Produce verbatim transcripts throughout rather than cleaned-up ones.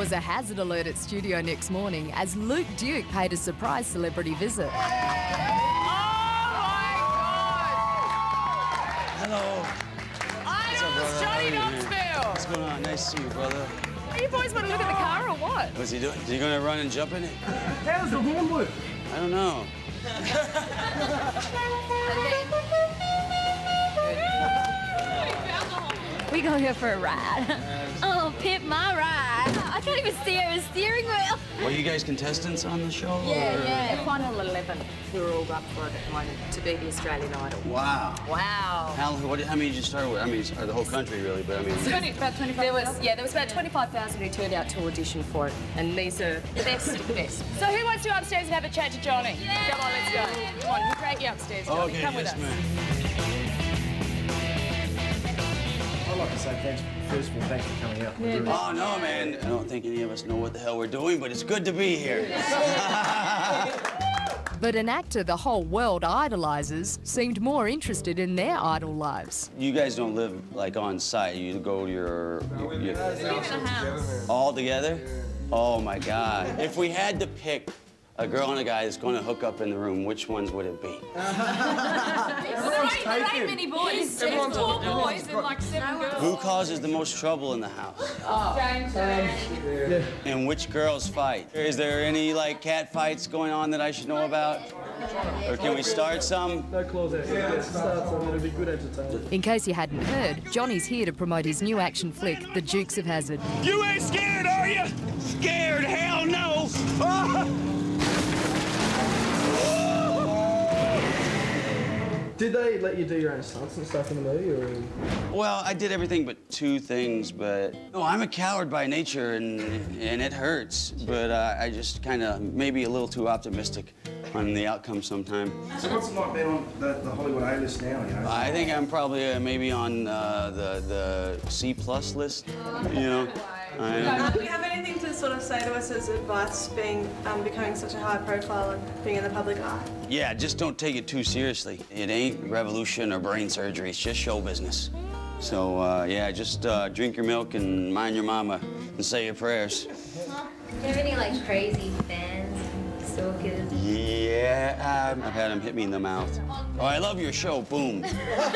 was a Hazzard alert at studio next morning as Luke Duke paid a surprise celebrity visit. Oh, my God! Hello. Idols, Johnny Knoxville! What's going on? Nice to see you, brother. You boys want to look at the car or what? What's he doing? Is he going to run and jump in it? How's the horn work? I don't know. We go here for a ride. Oh, Pimp My Ride. I can't even steer a steering wheel. Were you guys contestants on the show? Yeah, or? yeah. Final eleven. We're all up for it at the moment to be the Australian Idol. Wow. Wow. How, what, how many did you start with? I mean, or the whole country, really, but I mean... twenty, about twenty-five. There was, yeah, there was about twenty-five thousand who turned out to audition for it, and these are the best of the best. So who wants to go upstairs and have a chat to Johnny? Yeah. Come on, let's go. Come on, we'll drag you upstairs, Johnny. Okay, Come yes, with us. ma'am. I'd like to say thanks, first of all, thanks for coming out. Yeah. Oh, no, man. I don't think any of us know what the hell we're doing, but it's good to be here. But an actor the whole world idolises seemed more interested in their idol lives. You guys don't live, like, on site. You go to your... your, your all together? Oh, my God. If we had to pick a girl and a guy that's going to hook up in the room, which ones would it be? There ain't many boys. There's four boys and like seven girls. Who causes the most trouble in the house? Oh. James. Yeah. And which girls fight? Is there any, like, cat fights going on that I should know about? Or can we start some? No claws out. Yeah, start some. It'll be good entertainment. In case you hadn't heard, Johnny's here to promote his new action flick, The Dukes of Hazzard. You ain't scared, are you? Scared? Hell no! Did they let you do your own stunts and stuff in the movie, or...? Well, I did everything but two things, but... No, I'm a coward by nature, and, and it hurts. But uh, I just kind of maybe a little too optimistic on the outcome sometime. So what's it like being on the, the Hollywood A-list now, you know? I think I'm probably uh, maybe on uh, the, the C-plus list, you know? I, Do you have anything to sort of say to us as advice, being um, becoming such a high profile and being in the public eye? yeah, just don't take it too seriously. It ain't revolution or brain surgery. It's just show business. So, uh, yeah, just uh, drink your milk and mind your mama and say your prayers. Do you have any like crazy fans, stalkers? Yeah, um, I've had them hit me in the mouth. Oh, I love your show, boom.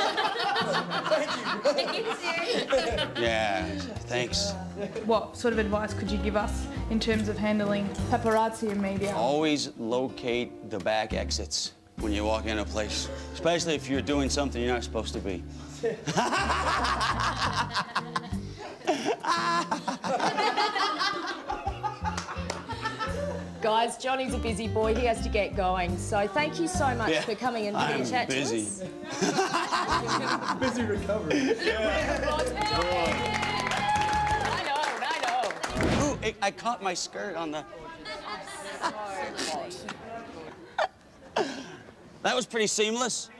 Thank you. Yeah, thanks. What sort of advice could you give us in terms of handling paparazzi and media? Always locate the back exits when you walk in a place, especially if you're doing something you're not supposed to be. Guys, Johnny's a busy boy. He has to get going. So thank you so much Yeah, for coming and I'm having a chat busy. to us. Busy recovery. I know, I know. Ooh, I, I caught my skirt on the... That was pretty seamless.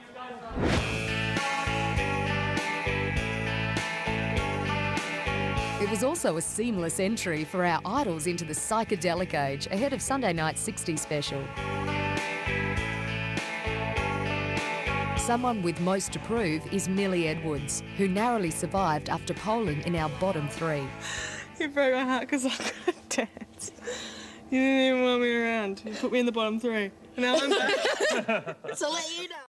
It was also a seamless entry for our idols into the psychedelic age ahead of Sunday night's sixties special. Someone with most to prove is Millie Edwards, who narrowly survived after polling in our bottom three. You broke my heart because I couldn't dance. You didn't even want me around. You put me in the bottom three. Now I'm back. So let you know.